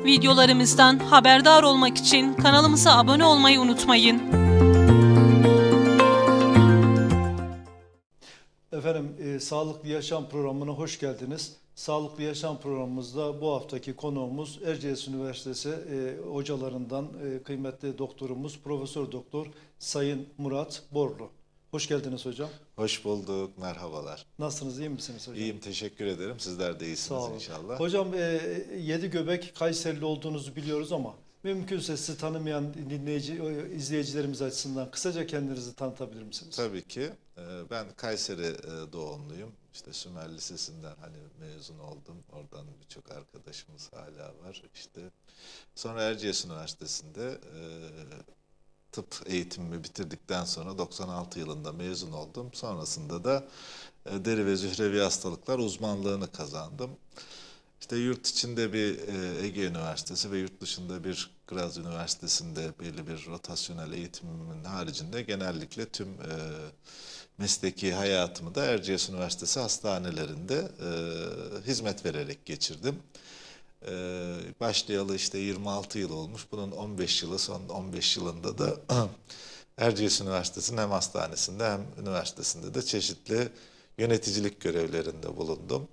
Videolarımızdan haberdar olmak için kanalımıza abone olmayı unutmayın. Efendim, Sağlıklı Yaşam programına hoş geldiniz. Sağlıklı Yaşam programımızda bu haftaki konuğumuz Erciyes Üniversitesi hocalarından kıymetli doktorumuz Profesör Doktor Sayın Murat Borlu. Hoş geldiniz hocam. Hoş bulduk, merhabalar. Nasılsınız, iyi misiniz hocam? İyiyim, teşekkür ederim. Sizler de iyisiniz inşallah. Hocam, Yedi Kayserili olduğunuzu biliyoruz ama mümkünse sizi tanımayan izleyicilerimiz açısından kısaca kendinizi tanıtabilir misiniz? Tabii ki. Ben Kayseri doğumluyum. İşte Sümer Lisesi'nden mezun oldum. Oradan birçok arkadaşımız hala var. Sonra Erciyes Üniversitesi'nde tıp eğitimimi bitirdikten sonra 96 yılında mezun oldum. Sonrasında da deri ve zührevi hastalıklar uzmanlığını kazandım. Yurt içinde bir Ege Üniversitesi ve yurt dışında bir Graz Üniversitesi'nde belli bir rotasyonel eğitimimin haricinde genellikle tüm mesleki hayatımı da Erciyes Üniversitesi hastanelerinde hizmet vererek geçirdim. Başlayalı 26 yıl olmuş. Bunun 15 yılı, son 15 yılında da Erciyes Üniversitesi'nin hem hastanesinde hem üniversitesinde de çeşitli yöneticilik görevlerinde bulundum.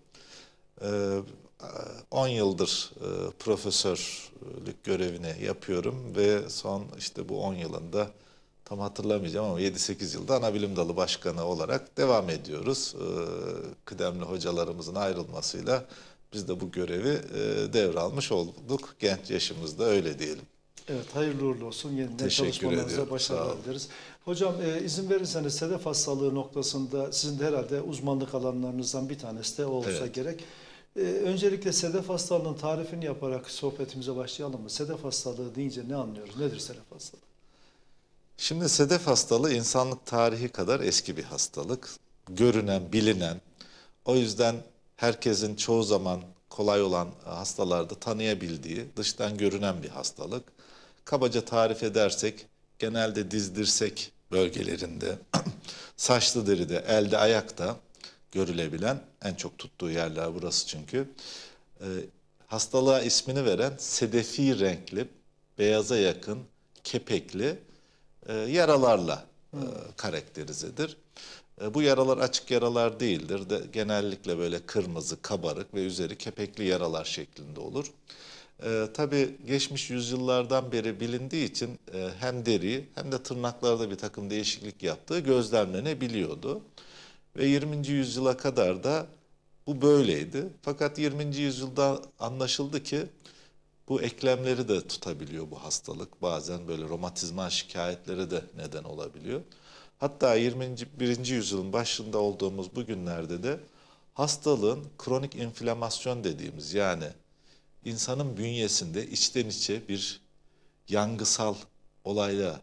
10 yıldır profesörlük görevini yapıyorum ve son bu 10 yılında tam hatırlamayacağım ama 7-8 yılda Anabilim Dalı Başkanı olarak devam ediyoruz. Kıdemli hocalarımızın ayrılmasıyla biz de bu görevi devralmış olduk. Genç yaşımızda öyle diyelim. Evet, hayırlı uğurlu olsun. Yeniden çalışmalarınıza başarılar dileriz. Hocam, izin verirseniz sedef hastalığı noktasında sizin de herhalde uzmanlık alanlarınızdan bir tanesi de olsa gerek. Öncelikle sedef hastalığının tarifini yaparak sohbetimize başlayalım mı? Sedef hastalığı deyince ne anlıyoruz? Nedir sedef hastalığı? Şimdi sedef hastalığı insanlık tarihi kadar eski bir hastalık. Görünen, bilinen. O yüzden herkesin çoğu zaman kolay olan hastalarda tanıyabildiği, dıştan görünen bir hastalık. Kabaca tarif edersek, genelde diz dirsek bölgelerinde, saçlı deride, elde, ayakta görülebilen, en çok tuttuğu yerler burası çünkü. Hastalığa ismini veren sedefi renkli, beyaza yakın, kepekli yaralarla karakterizedir. Bu yaralar açık yaralar değildir. Genellikle böyle kırmızı, kabarık ve üzeri kepekli yaralar şeklinde olur. Tabii geçmiş yüzyıllardan beri bilindiği için hem deri hem de tırnaklarda bir takım değişiklik yaptığı gözlemlenebiliyordu. Ve 20. yüzyıla kadar da bu böyleydi. Fakat 20. yüzyılda anlaşıldı ki bu eklemleri de tutabiliyor bu hastalık. Bazen böyle romatizmal şikayetlere de neden olabiliyor. Hatta 21. yüzyılın başında olduğumuz bu günlerde de hastalığın kronik inflamasyon dediğimiz, yani insanın bünyesinde içten içe bir yangısal olayla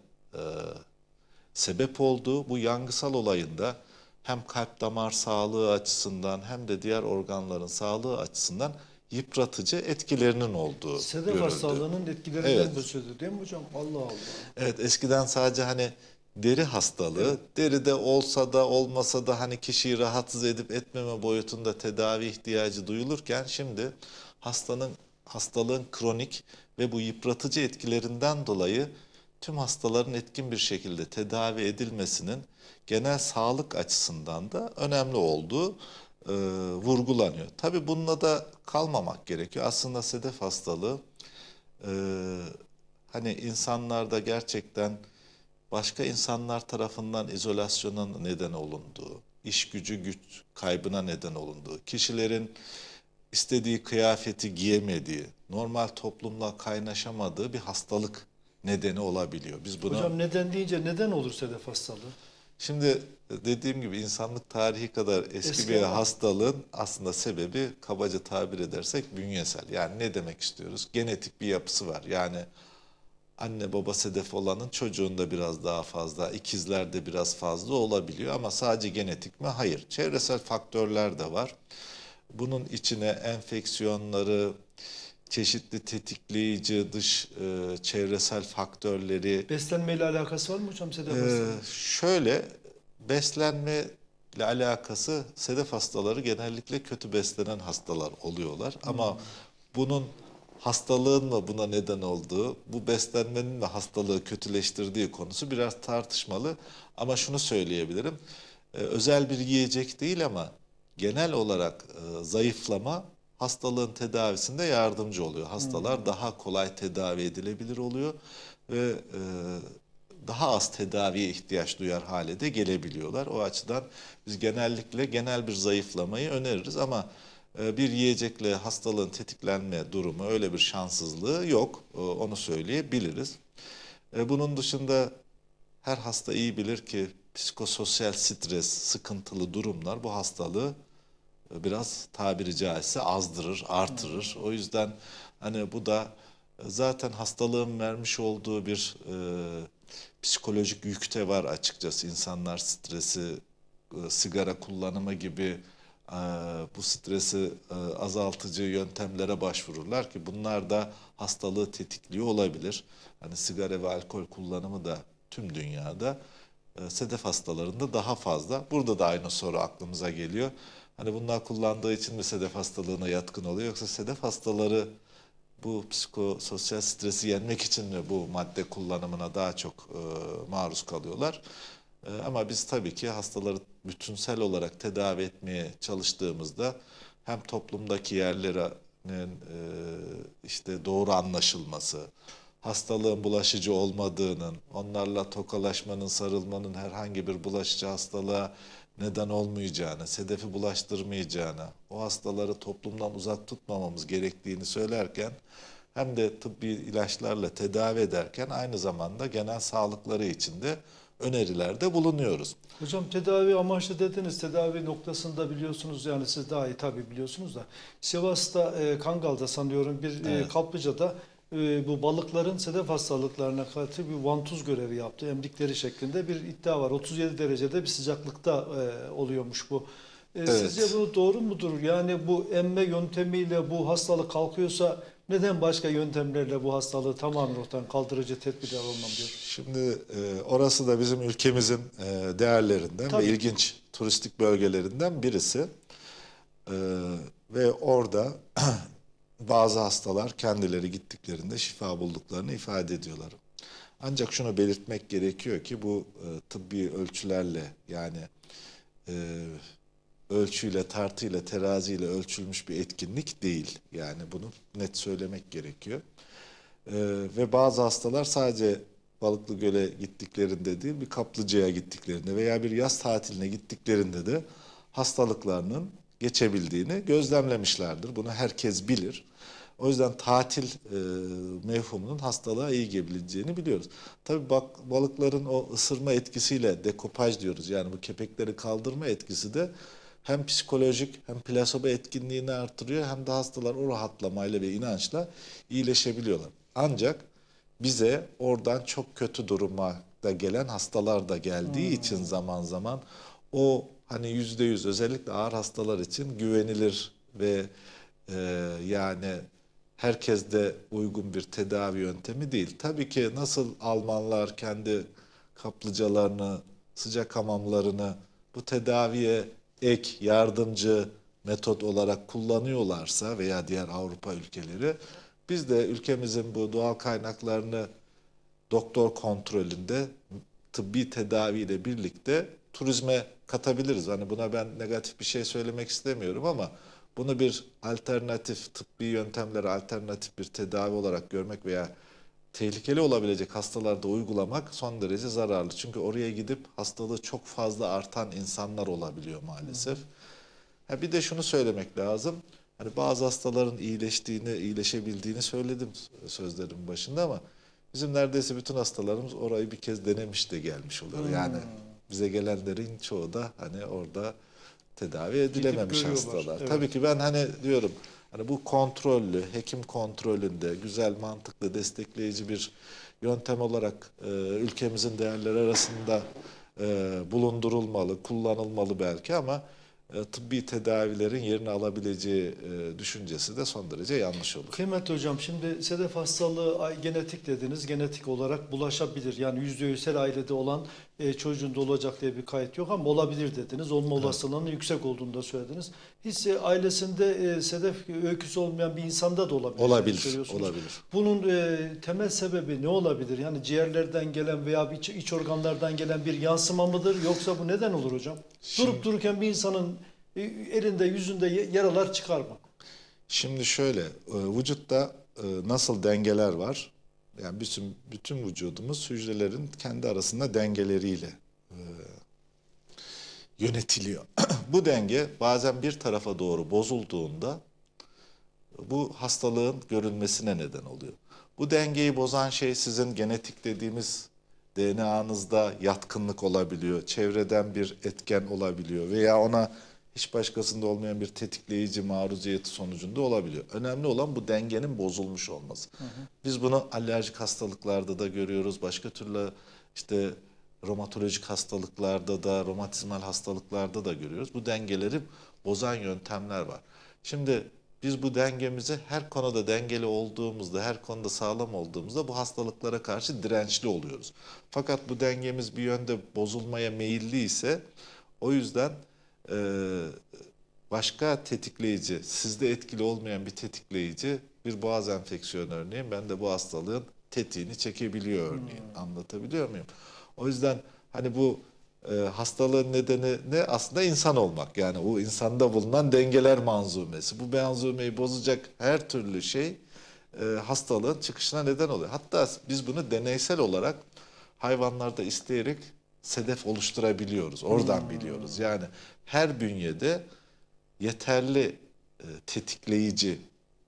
sebep olduğu, bu yangısal olayında hem kalp damar sağlığı açısından hem de diğer organların sağlığı açısından yıpratıcı etkilerinin olduğu sedef görüldü. Hastalığının etkilerinden bahsediyor değil mi hocam? Allah Allah. Evet, eskiden sadece deri hastalığı, deride olsa da olmasa da kişiyi rahatsız edip etmeme boyutunda tedavi ihtiyacı duyulurken şimdi hastalığın kronik ve bu yıpratıcı etkilerinden dolayı tüm hastaların etkin bir şekilde tedavi edilmesinin genel sağlık açısından da önemli olduğu vurgulanıyor. Tabii bununla da kalmamak gerekiyor. Aslında sedef hastalığı insanlarda gerçekten başka insanlar tarafından izolasyona neden olunduğu, iş güç kaybına neden olunduğu, kişilerin istediği kıyafeti giyemediği, normal toplumla kaynaşamadığı bir hastalık nedeni olabiliyor. Hocam, neden deyince neden olur sedef hastalığı? Şimdi dediğim gibi insanlık tarihi kadar eski bir hastalığın aslında sebebi, kabaca tabir edersek, bünyesel. Yani ne demek istiyoruz? Genetik bir yapısı var. Yani anne baba sedef olanın çocuğunda biraz daha fazla, ikizlerde biraz fazla olabiliyor ama sadece genetik mi? Hayır. Çevresel faktörler de var. Bunun içine enfeksiyonları, çeşitli tetikleyici dış çevresel faktörleri... Beslenmeyle alakası var mı hocam sedef hastalığı? Şöyle, beslenme ile alakası, sedef hastaları genellikle kötü beslenen hastalar oluyorlar. Ama bunun hastalığın mı buna neden olduğu, bu beslenmenin mi hastalığı kötüleştirdiği konusu biraz tartışmalı. Ama şunu söyleyebilirim, özel bir yiyecek değil ama genel olarak zayıflama hastalığın tedavisinde yardımcı oluyor. Hastalar daha kolay tedavi edilebilir oluyor ve daha az tedaviye ihtiyaç duyar hale de gelebiliyorlar. O açıdan biz genellikle genel bir zayıflamayı öneririz ama bir yiyecekle hastalığın tetiklenme durumu, öyle bir şanssızlığı yok. Onu söyleyebiliriz. Bunun dışında her hasta iyi bilir ki psikososyal stres, sıkıntılı durumlar bu hastalığı biraz tabiri caizse azdırır, artırır. O yüzden hani bu da zaten hastalığın vermiş olduğu bir psikolojik yükte var açıkçası. İnsanlar stresi, sigara kullanımı gibi bu stresi azaltıcı yöntemlere başvururlar ki bunlar da hastalığı tetikliyor olabilir. Hani sigara ve alkol kullanımı da tüm dünyada sedef hastalarında daha fazla. Burada da aynı soru aklımıza geliyor. Hani bunlar kullandığı için mi sedef hastalığına yatkın oluyor yoksa sedef hastaları bu psikososyal stresi yenmek için mi bu madde kullanımına daha çok maruz kalıyorlar? Ama biz tabii ki hastaları bütünsel olarak tedavi etmeye çalıştığımızda hem toplumdaki yerlerinin işte doğru anlaşılması, hastalığın bulaşıcı olmadığının, onlarla tokalaşmanın, sarılmanın herhangi bir bulaşıcı hastalığa neden olmayacağını, sedefi bulaştırmayacağını, o hastaları toplumdan uzak tutmamamız gerektiğini söylerken hem de tıbbi ilaçlarla tedavi ederken aynı zamanda genel sağlıkları için de önerilerde bulunuyoruz. Hocam tedavi amaçlı dediniz. Tedavi noktasında biliyorsunuz, yani siz daha iyi tabii biliyorsunuz da. Sivas'ta, Kangal'da sanıyorum bir Evet. kaplıcada bu balıkların sedef hastalıklarına karşı bir vantuz görevi yaptı. Emdikleri şeklinde bir iddia var. 37 derecede bir sıcaklıkta oluyormuş bu. Evet. Sizce bu doğru mudur? Yani bu emme yöntemiyle bu hastalık kalkıyorsa neden başka yöntemlerle bu hastalığı tamamen ortadan kaldırıcı tedbirler alınamıyor? Şimdi orası da bizim ülkemizin değerlerinden Tabii. ve ilginç turistik bölgelerinden birisi. Ve orada bazı hastalar kendileri gittiklerinde şifa bulduklarını ifade ediyorlar. Ancak şunu belirtmek gerekiyor ki bu tıbbi ölçülerle, yani ölçüyle, tartıyla, teraziyle ölçülmüş bir etkinlik değil. Yani bunu net söylemek gerekiyor. Ve bazı hastalar sadece Balıklı Göl'e gittiklerinde değil, bir kaplıcaya gittiklerinde veya bir yaz tatiline gittiklerinde de hastalıklarının geçebildiğini gözlemlemişlerdir. Bunu herkes bilir. O yüzden tatil mevhumunun hastalığa iyi gelebileceğini biliyoruz. Tabii balıkların o ısırma etkisiyle dekopaj diyoruz. Yani bu kepekleri kaldırma etkisi de hem psikolojik hem plasebo etkinliğini artırıyor hem de hastalar o rahatlamayla ve inançla iyileşebiliyorlar. Ancak bize oradan çok kötü duruma da gelen hastalar da geldiği için zaman zaman o hani %100 özellikle ağır hastalar için güvenilir ve yani herkeste uygun bir tedavi yöntemi değil. Tabii ki nasıl Almanlar kendi kaplıcalarını, sıcak hamamlarını bu tedaviye ek, yardımcı metot olarak kullanıyorlarsa veya diğer Avrupa ülkeleri, biz de ülkemizin bu doğal kaynaklarını doktor kontrolünde tıbbi tedaviyle birlikte turizme katabiliriz. Hani buna ben negatif bir şey söylemek istemiyorum ama bunu bir alternatif, tıbbi yöntemlere alternatif bir tedavi olarak görmek veya tehlikeli olabilecek hastalarda uygulamak son derece zararlı. Çünkü oraya gidip hastalığı çok fazla artan insanlar olabiliyor maalesef. Ha bir de şunu söylemek lazım. Hani bazı hastaların iyileştiğini, iyileşebildiğini söyledim sözlerimin başında ama bizim neredeyse bütün hastalarımız orayı bir kez denemiş de gelmiş oluyor. Yani bize gelenlerin çoğu da hani orada tedavi edilememiş hastalar. Evet. Tabii ki ben hani diyorum, hani bu kontrollü, hekim kontrolünde güzel, mantıklı, destekleyici bir yöntem olarak ülkemizin değerleri arasında bulundurulmalı, kullanılmalı belki ama tıbbi tedavilerin yerini alabileceği düşüncesi de son derece yanlış olur. Kıymetli hocam, şimdi sedef hastalığı genetik dediniz. Genetik olarak bulaşabilir. Yani %100 her ailede olan çocuğunda olacak diye bir kayıt yok ama olabilir dediniz. Olma olasılığının yüksek olduğunu da söylediniz. Hiç ailesinde sedef öyküsü olmayan bir insanda da olabilir. Olabilir. Bunun temel sebebi ne olabilir? Yani ciğerlerden gelen veya iç organlardan gelen bir yansıma mıdır? Yoksa bu neden olur hocam? Durup dururken bir insanın elinde yüzünde yaralar çıkar mı? Şimdi şöyle, vücutta nasıl dengeler var? Yani bütün vücudumuz hücrelerin kendi arasında dengeleriyle yönetiliyor. Bu denge bazen bir tarafa doğru bozulduğunda bu hastalığın görülmesine neden oluyor. Bu dengeyi bozan şey sizin genetik dediğimiz DNA'nızda yatkınlık olabiliyor, çevreden bir etken olabiliyor veya ona hiç başkasında olmayan bir tetikleyici maruziyeti sonucunda olabiliyor. Önemli olan bu dengenin bozulmuş olması. Biz bunu alerjik hastalıklarda da görüyoruz, başka türlü işte romatolojik hastalıklarda da, romatizmal hastalıklarda da görüyoruz. Bu dengeleri bozan yöntemler var. Şimdi biz bu dengemizi her konuda dengeli olduğumuzda, her konuda sağlam olduğumuzda bu hastalıklara karşı dirençli oluyoruz. Fakat bu dengemiz bir yönde bozulmaya meyilli ise o yüzden başka tetikleyici, sizde etkili olmayan bir tetikleyici, bir boğaz enfeksiyonu örneğin, ben de bu hastalığın tetiğini çekebiliyor örneğin. Anlatabiliyor muyum? O yüzden hani bu hastalığın nedeni ne? Aslında insan olmak. Yani o insanda bulunan dengeler manzumesi. Bu manzumeyi bozacak her türlü şey hastalığın çıkışına neden oluyor. Hatta biz bunu deneysel olarak hayvanlarda isteyerek sedef oluşturabiliyoruz. Oradan biliyoruz. Yani her bünyede yeterli tetikleyici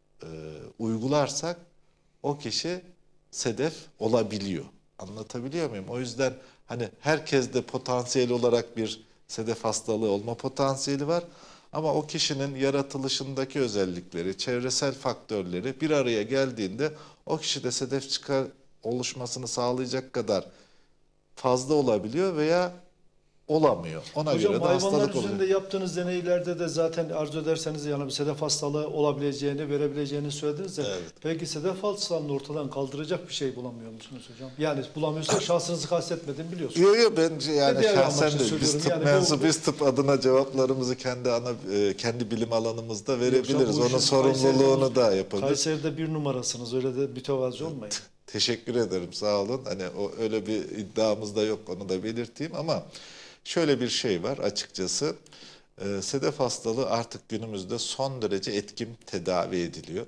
uygularsak o kişi sedef olabiliyor. Anlatabiliyor muyum? O yüzden hani herkeste potansiyel olarak bir sedef hastalığı olma potansiyeli var. Ama o kişinin yaratılışındaki özellikleri, çevresel faktörleri bir araya geldiğinde o kişide sedef oluşmasını sağlayacak kadar fazla olabiliyor veya olamıyor. Ona Hocam, göre de hayvanlar hastalık üzerinde oluyor. yaptığınız deneylerde de zaten arzu ederseniz yani bir sedef hastalığı olabileceğini, verebileceğini söylediniz de Evet. peki sedef hastalığını ortadan kaldıracak bir şey bulamıyor musunuz hocam? Yani bulamıyorsa şahsınızı kastetmedim, biliyorsunuz. Yok ben yani Diğer şahsen amaçla de biz söylüyorum. tıp Yani mensubuyuz, tıp adına cevaplarımızı kendi bilim alanımızda verebiliriz. bu Onun işin sorumluluğunu da yapabiliriz. Kayseri'de bir numarasınız, öyle de mütevazi olmayın. Teşekkür ederim, sağ olun. Hani öyle bir iddiamız da yok, onu da belirteyim ama şöyle bir şey var açıkçası. Sedef hastalığı artık günümüzde son derece etkin tedavi ediliyor.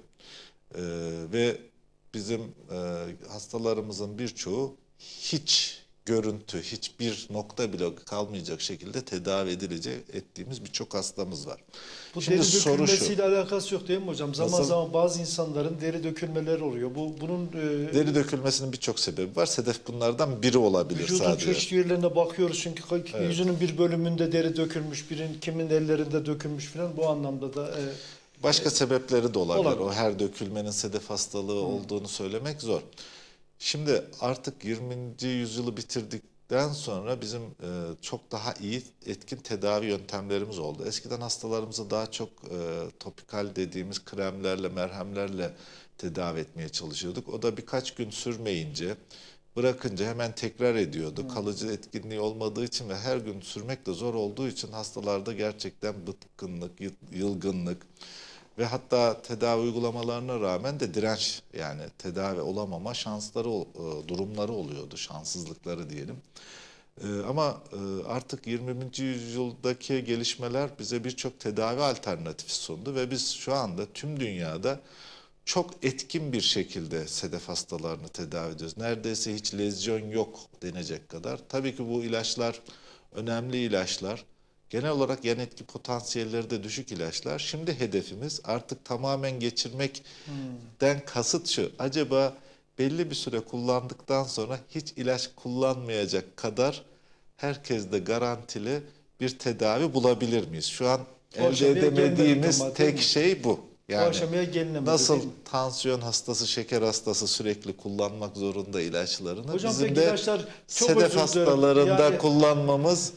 Ve bizim hastalarımızın birçoğu hiç görüntü, hiçbir nokta bile kalmayacak şekilde tedavi ettiğimiz birçok hastamız var. Bu Şimdi deri soru şu. dökülmesiyle alakası yok değil mi hocam? Zaman Nasıl? zaman bazı insanların deri dökülmeleri oluyor. Bunun Deri dökülmesinin birçok sebebi var. Sedef bunlardan biri olabilir vücudun sadece. çeşitli yerlerine bakıyoruz çünkü Evet. yüzünün bir bölümünde deri dökülmüş, kimin ellerinde dökülmüş falan, bu anlamda da Başka sebepleri de olabilir. olabilir. O her dökülmenin sedef hastalığı olduğunu söylemek zor. Şimdi artık 20. yüzyılı bitirdikten sonra bizim çok daha iyi etkin tedavi yöntemlerimiz oldu. Eskiden hastalarımızı daha çok topikal dediğimiz kremlerle, merhemlerle tedavi etmeye çalışıyorduk. O da birkaç gün sürmeyince, bırakınca hemen tekrar ediyordu. Kalıcı etkinliği olmadığı için ve her gün sürmek de zor olduğu için hastalarda gerçekten bıkkınlık, yılgınlık ve hatta tedavi uygulamalarına rağmen de direnç, yani tedavi olamama durumları oluyordu, şanssızlıkları diyelim. Ama artık 20. yüzyıldaki gelişmeler bize birçok tedavi alternatifi sundu ve biz şu anda tüm dünyada çok etkin bir şekilde sedef hastalarını tedavi ediyoruz. Neredeyse hiç lezyon yok denecek kadar. Tabii ki bu ilaçlar önemli ilaçlar. Genel olarak yan etki potansiyelleri de düşük ilaçlar. Şimdi hedefimiz artık tamamen geçirmekten kasıt şu. Acaba belli bir süre kullandıktan sonra hiç ilaç kullanmayacak kadar herkeste garantili bir tedavi bulabilir miyiz? Şu an elde edemediğimiz tek şey bu. Yani aşamaya gelinemedi, nasıl değil mi? tansiyon hastası, şeker hastası sürekli kullanmak zorunda ilaçlarını, Hocam bizim peki de ilaçlar, çok sedef özür dilerim, hastalarında yani kullanmamız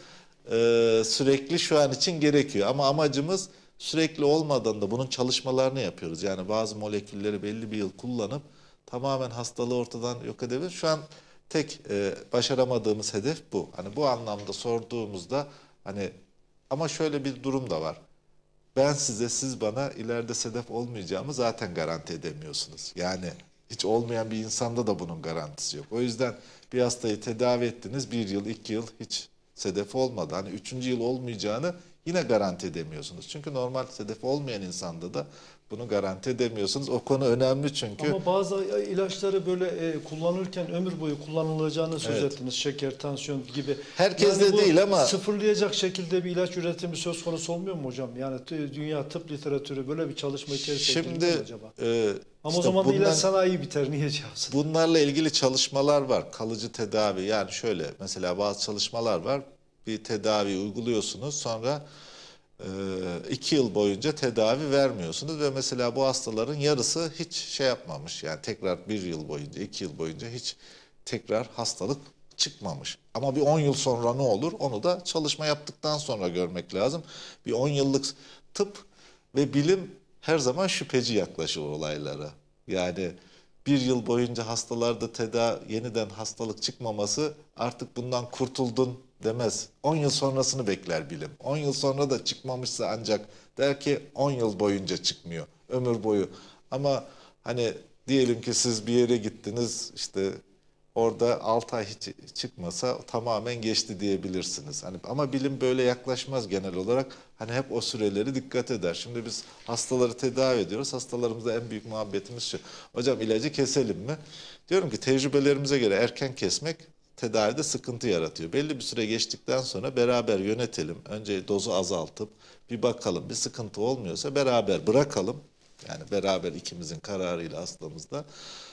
sürekli şu an için gerekiyor. Ama amacımız sürekli olmadan da bunun çalışmalarını yapıyoruz. Yani bazı molekülleri belli bir yıl kullanıp tamamen hastalığı ortadan yok edebiliriz. Şu an tek başaramadığımız hedef bu. Hani bu anlamda sorduğumuzda hani ama şöyle bir durum da var. Ben size, siz bana ileride sedef olmayacağımı zaten garanti edemiyorsunuz. Yani hiç olmayan bir insanda da bunun garantisi yok. O yüzden bir hastayı tedavi ettiniz, 1 yıl, 2 yıl hiç sedef olmadı. Hani 3. yıl olmayacağını yine garanti edemiyorsunuz. Çünkü normal sedef olmayan insanda da bunu garanti edemiyorsunuz. O konu önemli çünkü. Ama bazı ilaçları böyle kullanırken ömür boyu kullanılacağını söz ettiniz. Şeker, tansiyon gibi. Herkeste yani değil ama sıfırlayacak şekilde bir ilaç üretimi söz konusu olmuyor mu hocam? Yani dünya tıp literatürü böyle bir çalışma içerisinde şimdi mi acaba? Ama işte o zaman da ilaç bundan, sanayi biter. Niye cevapsın? bunlarla ilgili çalışmalar var. Kalıcı tedavi, yani şöyle mesela bazı çalışmalar var. Bir tedavi uyguluyorsunuz, sonra 2 yıl boyunca tedavi vermiyorsunuz ve mesela bu hastaların yarısı hiç şey yapmamış. Yani tekrar 1 yıl boyunca, 2 yıl boyunca hiç tekrar hastalık çıkmamış. Ama bir 10 yıl sonra ne olur? Onu da çalışma yaptıktan sonra görmek lazım. Bir 10 yıllık tıp ve bilim her zaman şüpheci yaklaşır olaylara. Yani 1 yıl boyunca hastalarda yeniden hastalık çıkmaması artık bundan kurtuldun demez. 10 yıl sonrasını bekler bilim. 10 yıl sonra da çıkmamışsa ancak der ki 10 yıl boyunca çıkmıyor. Ömür boyu. Ama hani diyelim ki siz bir yere gittiniz, işte orada 6 ay hiç çıkmasa tamamen geçti diyebilirsiniz. Hani ama bilim böyle yaklaşmaz genel olarak. Hani hep o süreleri dikkat eder. Şimdi biz hastaları tedavi ediyoruz. Hastalarımızda en büyük muhabbetimiz şu: hocam ilacı keselim mi? Diyorum ki tecrübelerimize göre erken kesmek tedavide sıkıntı yaratıyor. Belli bir süre geçtikten sonra beraber yönetelim. Önce dozu azaltıp bir bakalım. Bir sıkıntı olmuyorsa beraber bırakalım. Yani beraber ikimizin kararıyla hastamızda.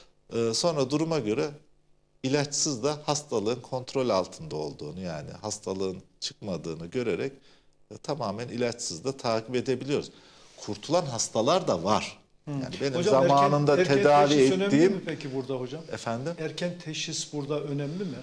Sonra duruma göre ilaçsız da hastalığın kontrol altında olduğunu, yani hastalığın çıkmadığını görerek tamamen ilaçsız da takip edebiliyoruz. Kurtulan hastalar da var. Yani benim Hocam, zamanında erken tedavi teşhis önemli ettiğim... mi peki burada hocam? Efendim? Erken teşhis burada önemli mi?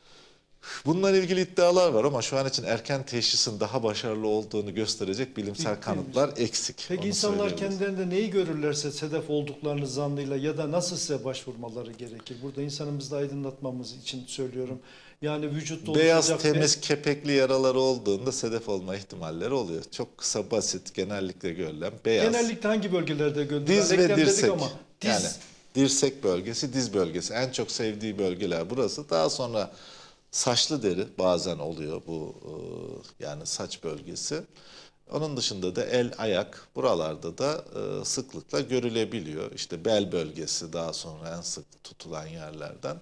Bununla ilgili iddialar var ama şu an için erken teşhisin daha başarılı olduğunu gösterecek bilimsel kanıtlar eksik. Peki Onu insanlar söyleyebiliriz. kendilerinde neyi görürlerse sedef olduklarını zannıyla ya da nasıl size başvurmaları gerekir? Burada insanımızı aydınlatmamız için söylüyorum. Yani vücutta Beyaz, oluşacak temiz, kepekli yaraları olduğunda sedef olma ihtimalleri oluyor. Çok kısa, basit, genellikle görülen beyaz. genellikle hangi bölgelerde görülür? Diz ve Eklem dedik dirsek. ama diz. Yani dirsek bölgesi, diz bölgesi. En çok sevdiği bölgeler burası. Daha sonra saçlı deri bazen oluyor bu, yani saç bölgesi. Onun dışında da el, ayak, buralarda da sıklıkla görülebiliyor. İşte bel bölgesi daha sonra en sık tutulan yerlerden.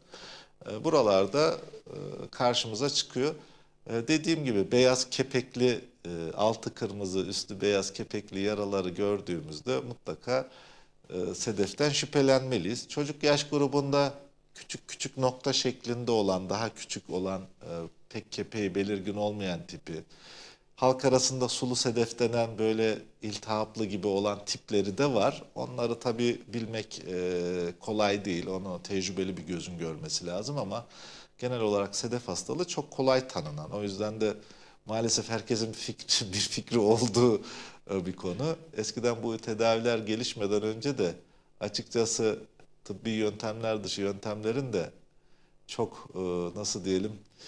Buralarda karşımıza çıkıyor. Dediğim gibi beyaz kepekli, altı kırmızı, üstü beyaz kepekli yaraları gördüğümüzde mutlaka sedeften şüphelenmeliyiz. Çocuk yaş grubunda küçük küçük nokta şeklinde olan, daha küçük olan, pek kepeği belirgin olmayan tipi, halk arasında sulu sedef denen böyle iltihaplı gibi olan tipleri de var. Onları tabii bilmek kolay değil. Onu tecrübeli bir gözün görmesi lazım ama genel olarak sedef hastalığı çok kolay tanınan. O yüzden de maalesef herkesin bir fikri olduğu bir konu. Eskiden bu tedaviler gelişmeden önce de açıkçası tıbbi yöntemler dışı yöntemlerin de çok nasıl diyelim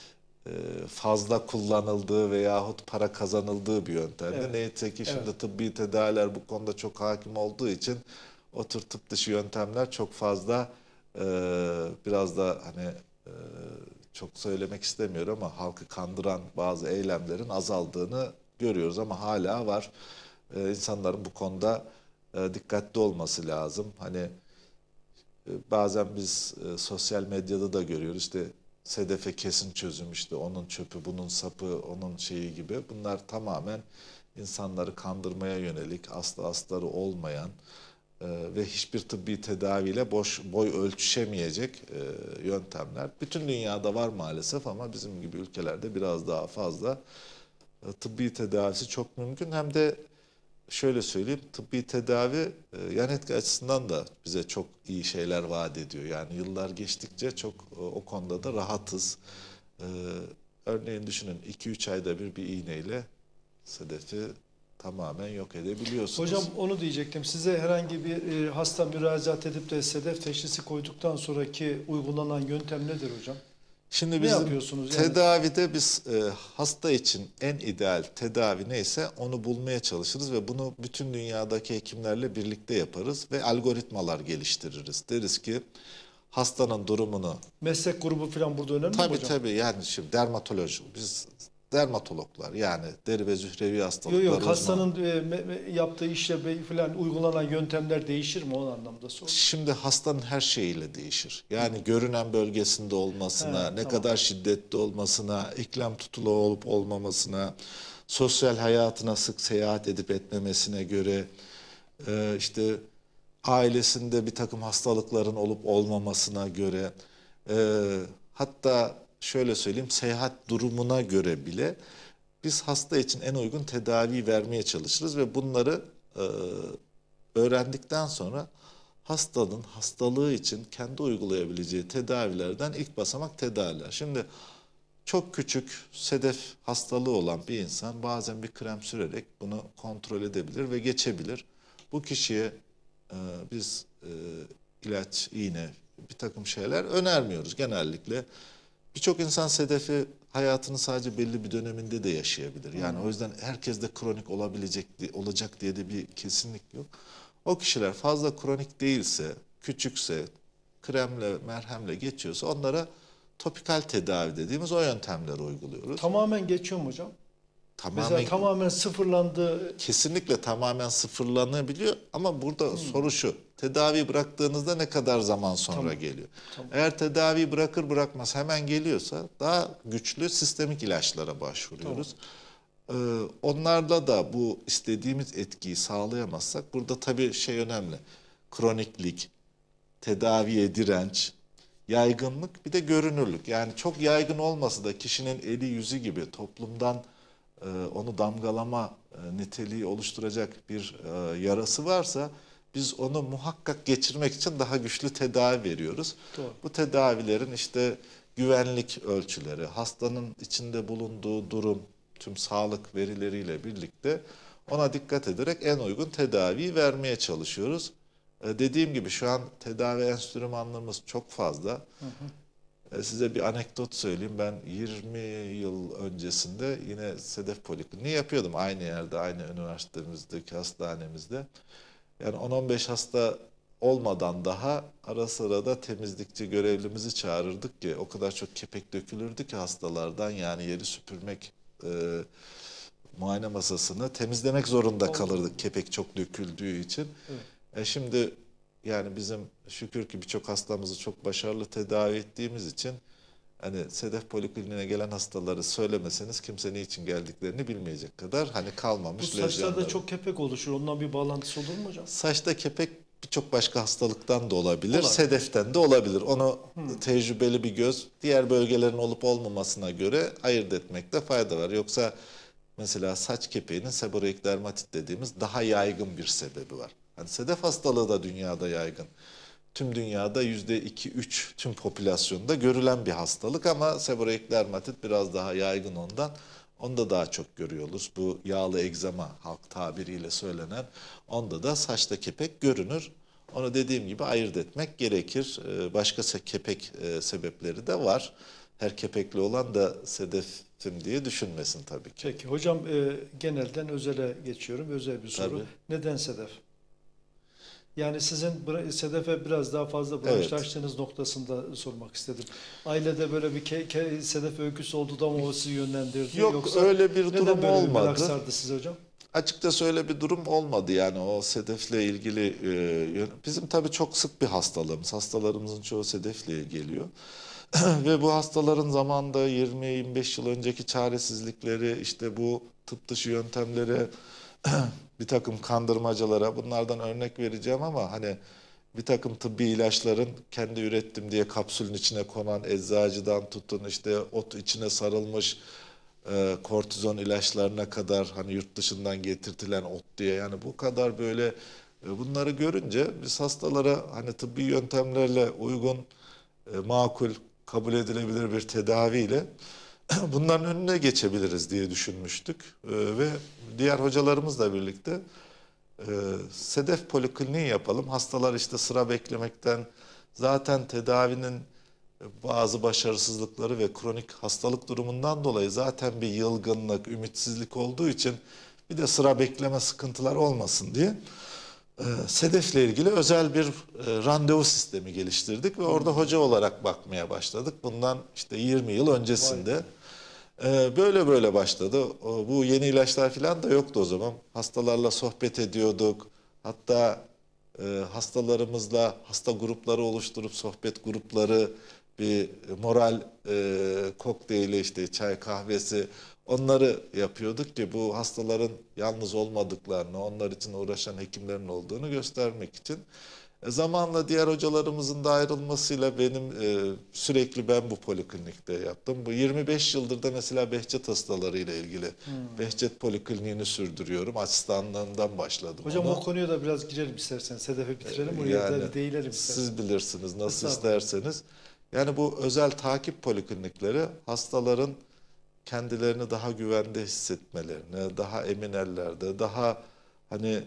fazla kullanıldığı veyahut para kazanıldığı bir yöntemdi. Evet. Neyse ki şimdi Evet. tıbbi tedaviler bu konuda çok hakim olduğu için o tür tıp dışı yöntemler çok fazla biraz da hani çok söylemek istemiyorum ama halkı kandıran bazı eylemlerin azaldığını görüyoruz ama hala var. İnsanların bu konuda dikkatli olması lazım. Hani bazen biz sosyal medyada da görüyoruz, işte sedefe kesin çözüm, işte onun çöpü, bunun sapı, onun şeyi gibi. Bunlar tamamen insanları kandırmaya yönelik, aslı astarı olmayan ve hiçbir tıbbi tedaviyle boy ölçüşemeyecek yöntemler. Bütün dünyada var maalesef ama bizim gibi ülkelerde biraz daha fazla. Tıbbi tedavisi çok mümkün. Hem de şöyle söyleyeyim, tıbbi tedavi yan etki açısından da bize çok iyi şeyler vaat ediyor. Yani yıllar geçtikçe çok o konuda da rahatız. örneğin düşünün 2-3 ayda bir iğneyle sedefi tamamen yok edebiliyorsunuz. Hocam onu diyecektim. Size herhangi bir hasta müracaat edip de sedef teşhisi koyduktan sonraki uygulanan yöntem nedir hocam? Şimdi Ne bizim yapıyorsunuz yani? tedavide biz hasta için en ideal tedavi neyse onu bulmaya çalışırız ve bunu bütün dünyadaki hekimlerle birlikte yaparız ve algoritmalar geliştiririz. Deriz ki hastanın durumunu... Meslek grubu falan burada önemli mi Tabii hocam? tabii, yani şimdi dermatoloji, biz dermatologlar, yani deri ve zührevi hastalıklar Yok uzmanı. hastanın yaptığı işle falan uygulanan yöntemler değişir mi, o anlamda sor. Şimdi hastanın her şeyiyle değişir. Yani görünen bölgesinde olmasına, ne tamam. kadar şiddetli olmasına, eklem tutulu olup olmamasına, sosyal hayatına sık seyahat edip etmemesine göre, işte ailesinde bir takım hastalıkların olup olmamasına göre, hatta şöyle söyleyeyim, seyahat durumuna göre bile biz hasta için en uygun tedavi vermeye çalışırız ve bunları öğrendikten sonra hastanın hastalığı için kendi uygulayabileceği tedavilerden ilk basamak tedaviler. Şimdi çok küçük sedef hastalığı olan bir insan bazen bir krem sürerek bunu kontrol edebilir ve geçebilir. Bu kişiye biz ilaç, iğne, bir takım şeyler önermiyoruz genellikle. Birçok insan sedefi hayatının sadece belli bir döneminde de yaşayabilir. Yani o yüzden herkes de kronik olacak diye de bir kesinlik yok. O kişiler fazla kronik değilse, küçükse, kremle, merhemle geçiyorsa onlara topikal tedavi dediğimiz o yöntemleri uyguluyoruz. Tamamen geçiyor mu hocam? Tamamen, Mesela tamamen sıfırlandı. kesinlikle tamamen sıfırlanabiliyor ama burada soru şu: tedavi bıraktığınızda ne kadar zaman sonra geliyor? Tamam. Eğer tedavi bırakır bırakmaz hemen geliyorsa daha güçlü sistemik ilaçlara başvuruyoruz. Onlarla da bu istediğimiz etkiyi sağlayamazsak burada tabii şey önemli: kroniklik, tedaviye direnç, yaygınlık, bir de görünürlük. Yani çok yaygın olmasa da kişinin eli yüzü gibi toplumdan onu damgalama niteliği oluşturacak bir yarası varsa biz onu muhakkak geçirmek için daha güçlü tedavi veriyoruz. Doğru. Bu tedavilerin işte güvenlik ölçüleri, hastanın içinde bulunduğu durum, tüm sağlık verileriyle birlikte ona dikkat ederek en uygun tedaviyi vermeye çalışıyoruz. Dediğim gibi şu an tedavi enstrümanlarımız çok fazla. Size bir anekdot söyleyeyim. Ben 20 yıl öncesinde yine Sedef Polikliniği yapıyordum. Aynı yerde, aynı üniversitemizdeki hastanemizde. Yani 10-15 hasta olmadan daha ara sıra da temizlikçi görevlimizi çağırırdık ki o kadar çok kepek dökülürdü ki hastalardan, yani yeri süpürmek, muayene masasını temizlemek zorunda kalırdık kepek çok döküldüğü için. Evet. Şimdi yani bizim şükür ki birçok hastamızı çok başarılı tedavi ettiğimiz için hani Sedef Polikliniğine gelen hastaları söylemeseniz kimse niçin geldiklerini bilmeyecek kadar hani kalmamış Bu saçlarda lezyonları. çok kepek oluşur. Ondan bir bağlantısı olur mu hocam? Saçta kepek birçok başka hastalıktan da olabilir, sedeften de olabilir. Onu tecrübeli bir göz diğer bölgelerin olup olmamasına göre ayırt etmekte fayda var. Yoksa mesela saç kepeğinin seboroik dermatit dediğimiz daha yaygın bir sebebi var. Hani sedef hastalığı da dünyada yaygın. Tüm dünyada %2-3 tüm popülasyonda görülen bir hastalık ama seboroik dermatit biraz daha yaygın ondan. Onda daha çok görüyoruz. Bu yağlı egzama halk tabiriyle söylenen, onda da saçta kepek görünür. Onu dediğim gibi ayırt etmek gerekir. Başka kepek sebepleri de var. Her kepekli olan da sedefim diye düşünmesin tabii ki. Peki hocam, genelden özele geçiyorum. Özel bir soru. Tabii. Neden sedef? Yani sizin sedefe biraz daha fazla branşlaştığınız noktasında sormak istedim. Ailede böyle bir sedef öyküsü oldu da mı o sizi yönlendirdi? Yok, yoksa öyle bir durum böyle olmadı. bir merak sardı size hocam? Açıkçası öyle bir durum olmadı, yani o sedefle ilgili. Bizim tabii çok sık bir hastalığımız. Hastalarımızın çoğu sedefle geliyor. Ve bu hastaların zamanında 20-25 yıl önceki çaresizlikleri, işte bu tıp dışı yöntemleri, bir takım kandırmacalara, bunlardan örnek vereceğim ama hani bir takım tıbbi ilaçların kendi ürettim diye kapsülün içine konan eczacıdan tutun işte ot içine sarılmış kortizon ilaçlarına kadar, hani yurt dışından getirtilen ot diye, yani bu kadar böyle bunları görünce biz hastalara hani tıbbi yöntemlerle uygun, makul, kabul edilebilir bir tedaviyle bunların önüne geçebiliriz diye düşünmüştük. Ve diğer hocalarımızla birlikte Sedef Polikliniği yapalım. Hastalar işte sıra beklemekten, zaten tedavinin bazı başarısızlıkları ve kronik hastalık durumundan dolayı zaten bir yılgınlık, ümitsizlik olduğu için bir de sıra bekleme sıkıntılar olmasın diye Sedef'le ilgili özel bir randevu sistemi geliştirdik ve orada hoca olarak bakmaya başladık. Bundan işte 20 yıl öncesinde. Böyle böyle başladı. Bu yeni ilaçlar falan da yoktu o zaman. Hastalarla sohbet ediyorduk. Hatta hastalarımızla hasta grupları oluşturup sohbet grupları, bir moral kokteyli, işte çay kahvesi, onları yapıyorduk ki bu hastaların yalnız olmadıklarını, onlar için uğraşan hekimlerin olduğunu göstermek için. Zamanla diğer hocalarımızın da ayrılmasıyla benim sürekli ben bu poliklinikte yaptım. Bu 25 yıldır da mesela Behçet hastalarıyla ilgili Behçet Polikliniğini sürdürüyorum. Asistanlığından başladım. Hocam ona. o konuya da biraz girelim istersen. Sedef'e bitirelim. Oraya da değinelim istersen. Siz bilirsiniz nasıl isterseniz. Yani bu özel takip poliklinikleri hastaların kendilerini daha güvende hissetmelerini, daha emin ellerde, daha hani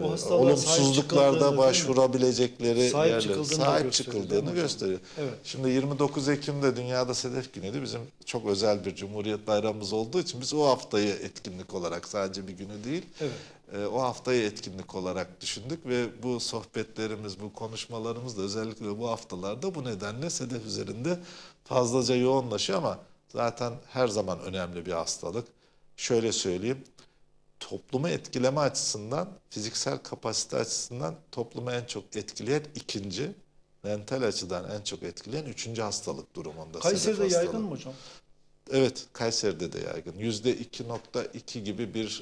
olumsuzluklarda başvurabilecekleri yerlere sahip çıkıldığını gösteriyor. Evet. Şimdi 29 Ekim'de Dünyada Sedef Günü'ydü. Bizim çok özel bir Cumhuriyet Bayramımız olduğu için biz o haftayı etkinlik olarak, sadece bir günü değil, o haftayı etkinlik olarak düşündük ve bu sohbetlerimiz, bu konuşmalarımız da özellikle bu haftalarda bu nedenle sedef üzerinde fazlaca yoğunlaşıyor ama zaten her zaman önemli bir hastalık. Şöyle söyleyeyim, toplumu etkileme açısından, fiziksel kapasite açısından toplumu en çok etkileyen ikinci, mental açıdan en çok etkileyen üçüncü hastalık durumunda. Kayseri'de yaygın mı hocam? Evet, Kayseri'de de yaygın. %2.2 gibi bir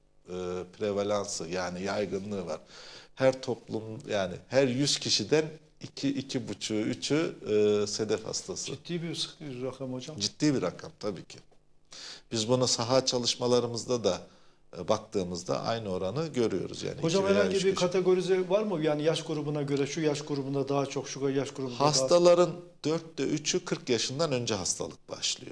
prevalansı, yani yaygınlığı var. Her toplum, yani her 100 kişiden 2-2,5'ü, 3'ü sedef hastası. Ciddi bir rakam hocam. Ciddi bir rakam tabii ki. Biz bunu saha çalışmalarımızda da baktığımızda aynı oranı görüyoruz. Yani hocam herhangi bir kategorize var mı? Yani yaş grubuna göre şu yaş grubunda daha çok, şu yaş grubunda hastaların 4'te 3'ü 40 yaşından önce hastalık başlıyor.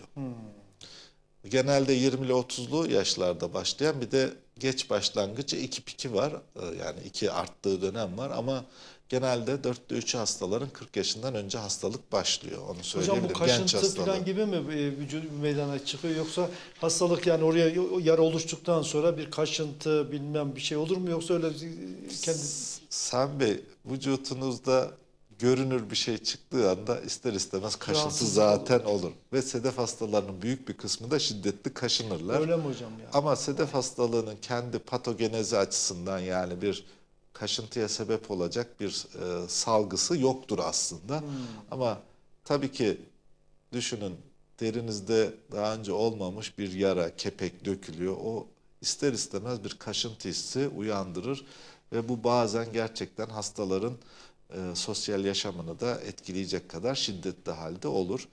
Genelde 20 ile 30'lu yaşlarda başlayan, bir de geç başlangıcı 2 var. Yani 2 arttığı dönem var ama genelde 4'te 3'ü hastaların 40 yaşından önce hastalık başlıyor. Onu söyleyebilirim. Hocam bu kaşıntı falan gibi mi vücut meydana çıkıyor, yoksa hastalık, yani oraya yara oluştuktan sonra bir kaşıntı bilmem bir şey olur mu, yoksa öyle kendi... Sami Bey, vücutunuzda görünür bir şey çıktığı anda ister istemez kaşıntı zaten olur. Ve sedef hastalarının büyük bir kısmı da şiddetli kaşınırlar. Öyle mi hocam ya? Ama sedef hastalığının kendi patogenezi açısından, yani bir kaşıntıya sebep olacak bir salgısı yoktur aslında. Ama tabii ki düşünün, derinizde daha önce olmamış bir yara, kepek dökülüyor. O ister istemez bir kaşıntı hissi uyandırır ve bu bazen gerçekten hastaların sosyal yaşamını da etkileyecek kadar şiddetli halde olur.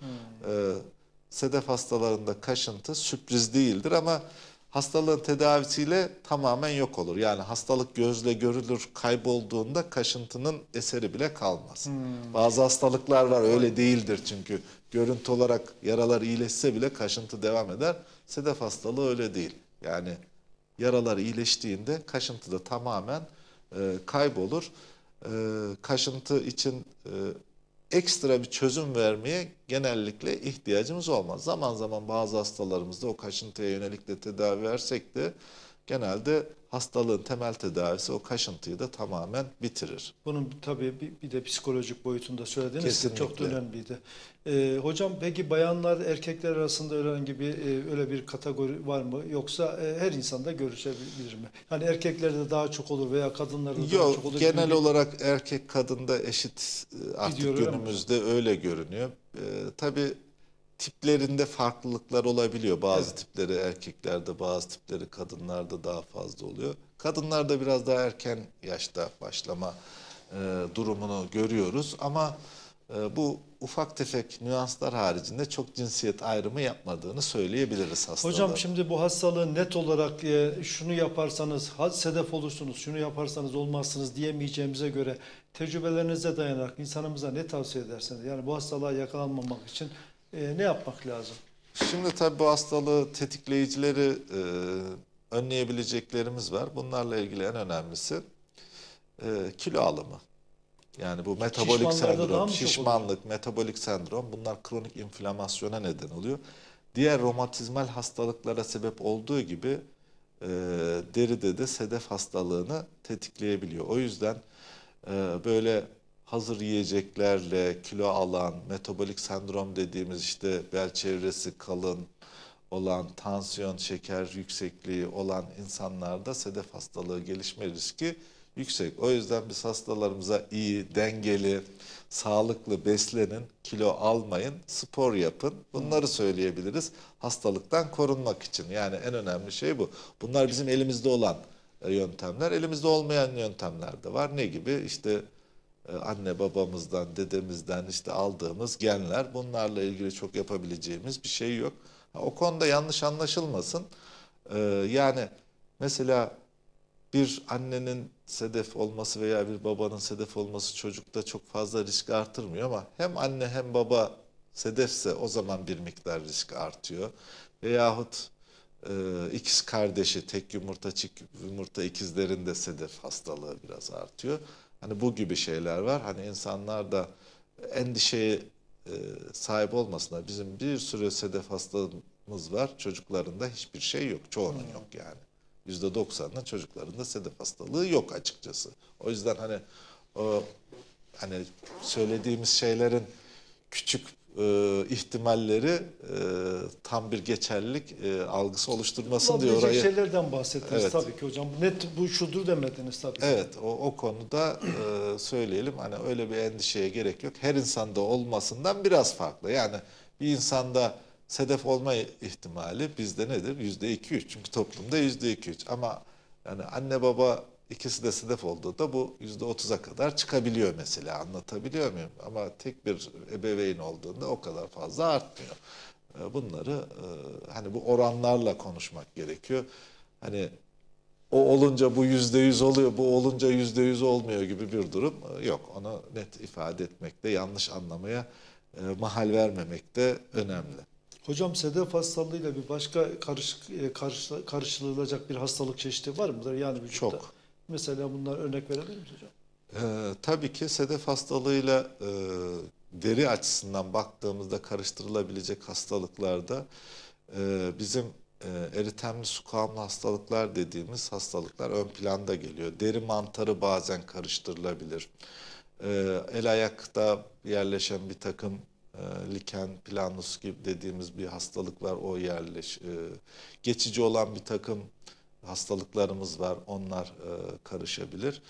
Sedef hastalarında kaşıntı sürpriz değildir ama hastalığın tedavisiyle tamamen yok olur. Yani hastalık gözle görülür, kaybolduğunda kaşıntının eseri bile kalmaz. Bazı hastalıklar var, öyle değildir çünkü. Görüntü olarak yaralar iyileşse bile kaşıntı devam eder. Sedef hastalığı öyle değil. Yani yaralar iyileştiğinde kaşıntı da tamamen kaybolur. Kaşıntı için ekstra bir çözüm vermeye genellikle ihtiyacımız olmaz. Zaman zaman bazı hastalarımızda o kaşıntıya yönelik de tedavi versek de genelde hastalığın temel tedavisi o kaşıntıyı da tamamen bitirir. Bunun tabii bir de psikolojik boyutunda söylediğiniz Kesinlikle. çok da önemliydi. Hocam peki bayanlar erkekler arasında herhangi bir öyle bir kategori var mı? Yoksa her insanda görüşebilir mi? Yani erkeklerde daha çok olur veya kadınlarda daha çok olur? Yok, genel olarak erkek kadında eşit artık Gidiyor, günümüzde öyle görünüyor. Tabii tiplerinde farklılıklar olabiliyor. Bazı tipleri erkeklerde, bazı tipleri kadınlarda daha fazla oluyor. Kadınlarda biraz daha erken yaşta başlama durumunu görüyoruz ama bu ufak tefek nüanslar haricinde çok cinsiyet ayrımı yapmadığını söyleyebiliriz hastalara. Hocam şimdi bu hastalığı net olarak şunu yaparsanız sedef olursunuz, şunu yaparsanız olmazsınız diyemeyeceğimize göre tecrübelerinize dayanarak insanımıza ne tavsiye edersiniz? Yani bu hastalığa yakalanmamak için ne yapmak lazım? Şimdi tabii bu hastalığı tetikleyicileri önleyebileceklerimiz var. Bunlarla ilgili en önemlisi kilo alımı. Yani bu metabolik sendrom, şişmanlık, metabolik sendrom, bunlar kronik inflamasyona neden oluyor. Diğer romatizmal hastalıklara sebep olduğu gibi deride de sedef hastalığını tetikleyebiliyor. O yüzden böyle hazır yiyeceklerle kilo alan, metabolik sendrom dediğimiz işte bel çevresi kalın olan, tansiyon, şeker yüksekliği olan insanlarda sedef hastalığı gelişme riski yüksek. O yüzden biz hastalarımıza iyi, dengeli, sağlıklı beslenin, kilo almayın, spor yapın. Bunları söyleyebiliriz hastalıktan korunmak için. Yani en önemli şey bu. Bunlar bizim elimizde olan yöntemler. Elimizde olmayan yöntemler de var. Ne gibi? İşte anne babamızdan, dedemizden işte aldığımız genler. Bunlarla ilgili çok yapabileceğimiz bir şey yok. O konuda yanlış anlaşılmasın. Yani mesela bir annenin sedef olması veya bir babanın sedef olması çocukta çok fazla risk artırmıyor ama hem anne hem baba sedefse o zaman bir miktar risk artıyor. Veyahut ikiz kardeşi, tek yumurta, çift yumurta ikizlerinde sedef hastalığı biraz artıyor. Hani bu gibi şeyler var. Hani insanlar da endişeye sahip olmasınlar. Bizim bir sürü sedef hastalığımız var. Çocuklarında hiçbir şey yok. Çoğunun yok yani. %90'ının çocuklarında sedef hastalığı yok açıkçası. O yüzden hani o hani söylediğimiz şeylerin küçük ihtimalleri tam bir geçerlilik algısı oluşturmasın diye orayı. şeylerden bahsettiniz Evet. tabii ki hocam. Net bu şudur demediniz tabii. Evet, o konuda söyleyelim, hani öyle bir endişeye gerek yok. Her insanda olmasından biraz farklı. Yani bir insanda sedef olma ihtimali bizde nedir? %2-3. Çünkü toplumda %2-3. Ama yani anne baba ikisi de sedef olduğunda bu %30'a kadar çıkabiliyor mesela. Anlatabiliyor muyum? Ama tek bir ebeveyn olduğunda o kadar fazla artmıyor. Bunları hani bu oranlarla konuşmak gerekiyor. Hani o olunca bu %100 oluyor, bu olunca %100 olmuyor gibi bir durum yok. Onu net ifade etmekte, yanlış anlamaya mahal vermemekte önemli. Hocam sedef hastalığıyla bir başka karıştırılacak bir hastalık çeşidi var mıdır? Yani vücutta. Çok. Mesela bunlar örnek verebilir misiniz hocam? Tabii ki sedef hastalığıyla deri açısından baktığımızda karıştırılabilecek hastalıklarda bizim eritemli su kağımlı hastalıklar dediğimiz hastalıklar ön planda geliyor. Deri mantarı bazen karıştırılabilir. El ayakta yerleşen bir takım liken planus gibi dediğimiz bir hastalık var. O geçici olan bir takım hastalıklarımız var. Onlar karışabilir.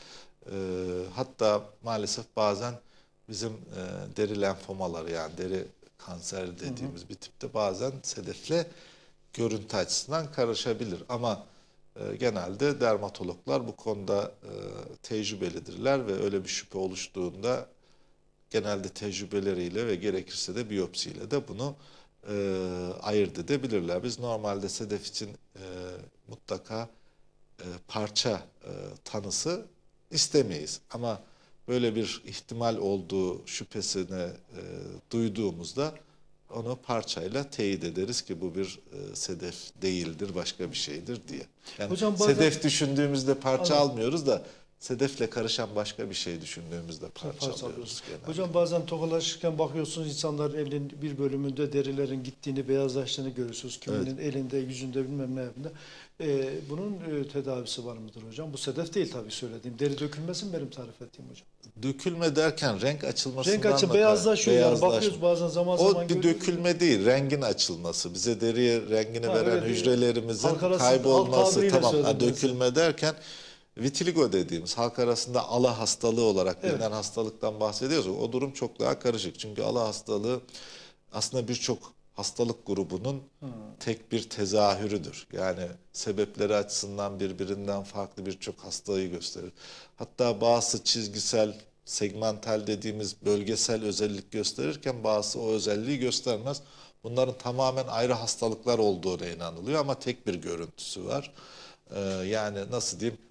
Hatta maalesef bazen bizim deri lenfomaları, yani deri kanseri dediğimiz bir tipte bazen sedefle görüntü açısından karışabilir. Ama genelde dermatologlar bu konuda tecrübelidirler ve öyle bir şüphe oluştuğunda genelde tecrübeleriyle ve gerekirse de biyopsiyle de bunu ayırt edebilirler. Biz normalde sedef için mutlaka parça tanısı istemeyiz. Ama böyle bir ihtimal olduğu şüphesini duyduğumuzda onu parçayla teyit ederiz ki bu bir sedef değildir, başka bir şeydir diye. Yani hocam bazen, sedef düşündüğümüzde parça almıyoruz da sedefle karışan başka bir şey düşündüğümüzde parça alıyoruz genelde. Hocam bazen tokalaşırken bakıyorsunuz insanların elinin bir bölümünde derilerin gittiğini, beyazlaştığını görüyorsunuz. Kiminin elinde, yüzünde, bilmem ne evinde. Bunun tedavisi var mıdır hocam? Bu sedef değil tabii söylediğim. Deri dökülmesi mi benim tarif ettiğim hocam? Dökülme derken renk açılmasından renk açı beyazlaşıyor. Yani bakıyoruz bazen zaman o bir dökülme değil, rengin açılması. Bize deriye rengini veren hücrelerimizin kaybolması. Tamam. Dökülme derken vitiligo dediğimiz halk arasında ala hastalığı olarak bilinen hastalıktan bahsediyoruz. O durum çok daha karışık. Çünkü ala hastalığı aslında birçok hastalık grubunun tek bir tezahürüdür. Yani sebepleri açısından birbirinden farklı birçok hastalığı gösterir. Hatta bazı çizgisel, segmental dediğimiz bölgesel özellik gösterirken bazı o özelliği göstermez. Bunların tamamen ayrı hastalıklar olduğuna inanılıyor ama tek bir görüntüsü var. Yani nasıl diyeyim, hani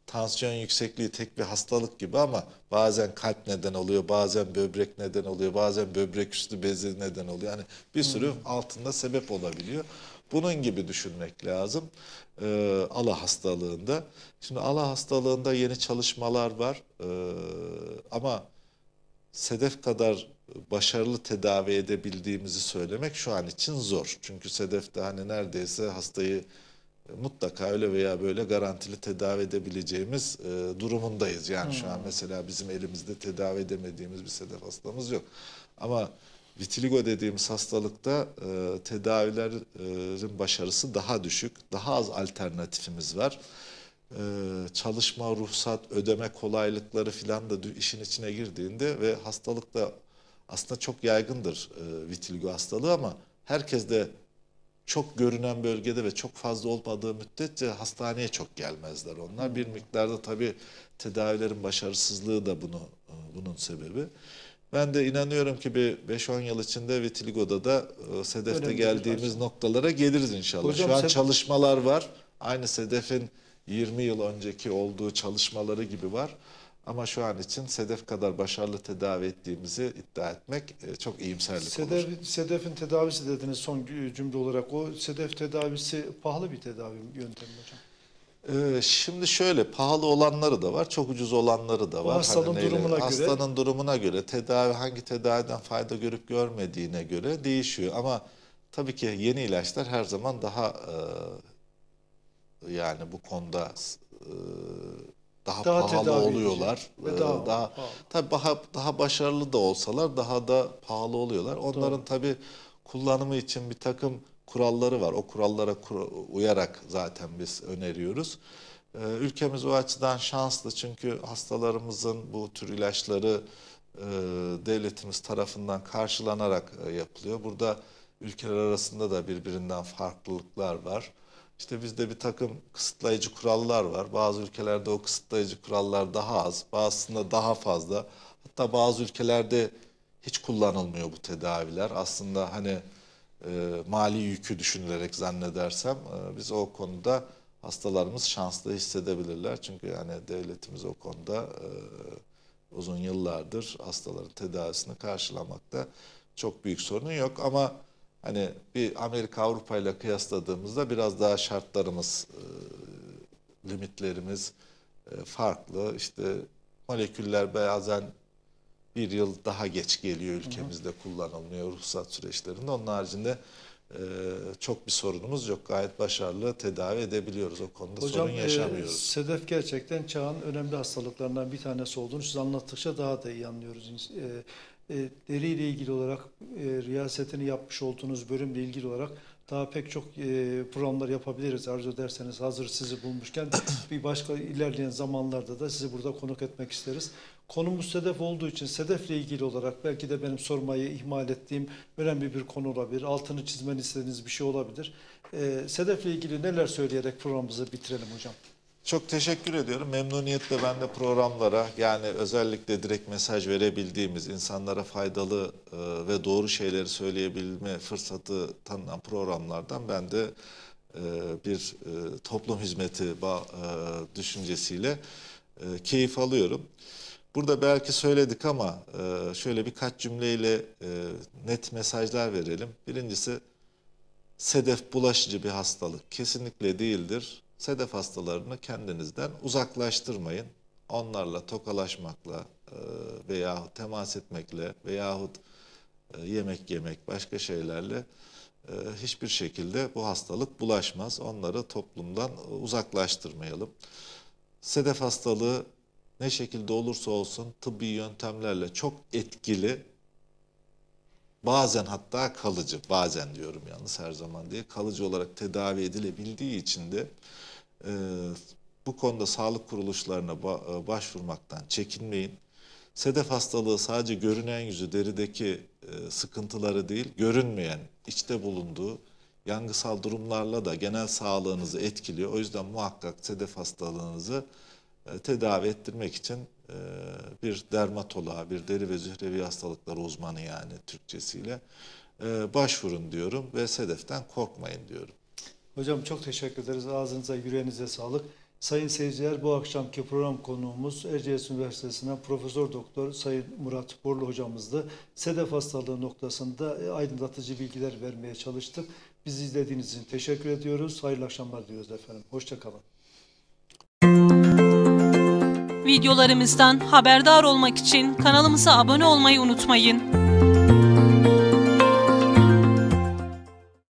tansiyon yüksekliği tek bir hastalık gibi ama bazen kalp neden oluyor, bazen böbrek neden oluyor, bazen böbrek üstü bezi neden oluyor. Yani bir sürü altında sebep olabiliyor. Bunun gibi düşünmek lazım ALA hastalığında. Şimdi ALA hastalığında yeni çalışmalar var ama sedef kadar başarılı tedavi edebildiğimizi söylemek şu an için zor. Çünkü sedefte hani neredeyse hastayı mutlaka öyle veya böyle garantili tedavi edebileceğimiz durumundayız. Yani şu an mesela bizim elimizde tedavi edemediğimiz bir sedef hastamız yok. Ama vitiligo dediğimiz hastalıkta tedavilerin başarısı daha düşük, daha az alternatifimiz var. Çalışma, ruhsat, ödeme kolaylıkları filan da işin içine girdiğinde ve hastalık da aslında çok yaygındır vitiligo hastalığı ama herkes de çok görünen bölgede ve çok fazla olmadığı müddetçe hastaneye çok gelmezler onlar. Bir miktarda tabii tedavilerin başarısızlığı da bunun sebebi. Ben de inanıyorum ki bir 5-10 yıl içinde vitiligo'da da sedefte geldiğimiz noktalara geliriz inşallah. Hocam, şu an çalışmalar var. Aynı sedefin 20 yıl önceki olduğu çalışmaları gibi var. Ama şu an için sedef kadar başarılı tedavi ettiğimizi iddia etmek çok iyimserlik olur. Sedefin tedavisi dediniz son cümle olarak. O sedef tedavisi pahalı bir tedavi yöntemi hocam. Şimdi şöyle pahalı olanları da var, çok ucuz olanları da var. Hastanın durumuna göre tedavi hangi tedaviden fayda görüp görmediğine göre değişiyor. Ama tabii ki yeni ilaçlar her zaman daha yani bu konuda daha pahalı oluyorlar. Tabii daha başarılı da olsalar daha da pahalı oluyorlar. Onların tabii kullanımı için bir takım kuralları var. O kurallara uyarak zaten biz öneriyoruz. Ülkemiz o açıdan şanslı çünkü hastalarımızın bu tür ilaçları devletimiz tarafından karşılanarak yapılıyor. Burada ülkeler arasında da birbirinden farklılıklar var. İşte bizde bir takım kısıtlayıcı kurallar var. Bazı ülkelerde o kısıtlayıcı kurallar daha az, bazısında daha fazla. Hatta bazı ülkelerde hiç kullanılmıyor bu tedaviler. Aslında hani mali yükü düşünülerek zannedersem biz o konuda hastalarımız şanslı hissedebilirler. Çünkü yani devletimiz o konuda uzun yıllardır hastaların tedavisini karşılamakta çok büyük sorun yok. Ama hani bir Amerika Avrupa ile kıyasladığımızda biraz daha şartlarımız, limitlerimiz farklı. İşte moleküller bazen bir yıl daha geç geliyor ülkemizde kullanılmıyor ruhsat süreçlerinde. Onun haricinde çok bir sorunumuz yok. Gayet başarılı tedavi edebiliyoruz. O konuda sorun yaşamıyoruz. Sedef gerçekten çağın önemli hastalıklarından bir tanesi olduğunu siz anlattıkça daha da iyi anlıyoruz. Deriyle ilgili olarak riyasetini yapmış olduğunuz bölümle ilgili olarak daha pek çok programlar yapabiliriz. Arzu ederseniz hazır sizi bulmuşken bir başka ilerleyen zamanlarda da sizi burada konuk etmek isteriz. Konumuz sedef olduğu için sedefle ilgili olarak belki de benim sormayı ihmal ettiğim önemli bir konu olabilir. Altını çizmeni istediğiniz bir şey olabilir. Sedefle ilgili neler söyleyerek programımızı bitirelim hocam? Çok teşekkür ediyorum. Memnuniyetle ben de programlara yani özellikle direkt mesaj verebildiğimiz, insanlara faydalı ve doğru şeyleri söyleyebilme fırsatı tanınan programlardan ben de bir toplum hizmeti düşüncesiyle keyif alıyorum. Burada belki söyledik ama şöyle birkaç cümleyle net mesajlar verelim. Birincisi sedef bulaşıcı bir hastalık kesinlikle değildir. Sedef hastalarını kendinizden uzaklaştırmayın. Onlarla tokalaşmakla veya temas etmekle veyahut yemek yemek başka şeylerle hiçbir şekilde bu hastalık bulaşmaz. Onları toplumdan uzaklaştırmayalım. Sedef hastalığı ne şekilde olursa olsun tıbbi yöntemlerle çok etkili, bazen hatta kalıcı, bazen diyorum yalnız her zaman değil, kalıcı olarak tedavi edilebildiği için de bu konuda sağlık kuruluşlarına başvurmaktan çekinmeyin. Sedef hastalığı sadece görünen yüzü, derideki sıkıntıları değil, görünmeyen, içte bulunduğu yangısal durumlarla da genel sağlığınızı etkiliyor. O yüzden muhakkak sedef hastalığınızı tedavi ettirmek için bir dermatoloğa, bir deri ve zührevi hastalıkları uzmanı yani Türkçesiyle başvurun diyorum ve sedeften korkmayın diyorum. Hocam çok teşekkür ederiz. Ağzınıza, yüreğinize sağlık. Sayın seyirciler, bu akşamki program konuğumuz Erciyes Üniversitesi'nden Profesör Doktor Sayın Murat Borlu hocamızdı. Sedef hastalığı noktasında aydınlatıcı bilgiler vermeye çalıştık. Bizi izlediğiniz için teşekkür ediyoruz. Hayırlı akşamlar diliyoruz efendim. Hoşça kalın. Videolarımızdan haberdar olmak için kanalımıza abone olmayı unutmayın.